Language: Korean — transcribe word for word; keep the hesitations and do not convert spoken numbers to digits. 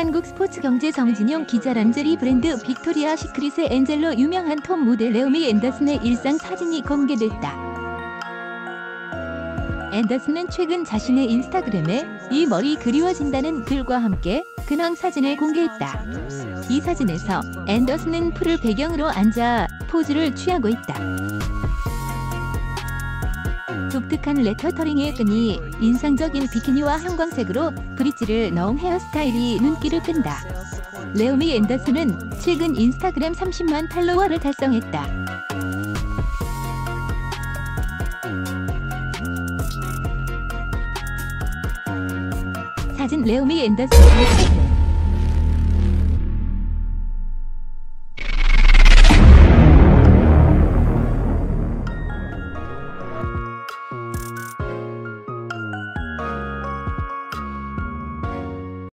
한국 스포츠 경제 정진용 기자 란제리 브랜드 빅토리아 시크릿의 엔젤로 유명한 톱 모델 네오미 앤더슨의 일상 사진이 공개됐다. 앤더슨은 최근 자신의 인스타그램에 이 머리 그리워진다는 글과 함께 근황 사진을 공개했다. 이 사진에서 앤더슨은 풀을 배경으로 앉아 포즈를 취하고 있다. 독특한 레터터링의 끈이 인상적인 비키니와 형광색으로 브릿지를 넣은 헤어스타일이 눈길을 끈다. 네오미 앤더슨은 최근 인스타그램 삼십만 팔로워를 달성했다. 사진 네오미 앤더슨